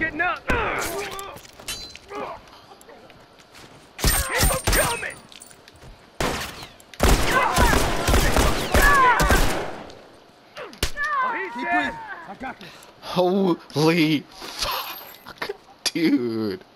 getting up. Keep him coming. Oh, he's dead. I got this. Holy fuck, dude.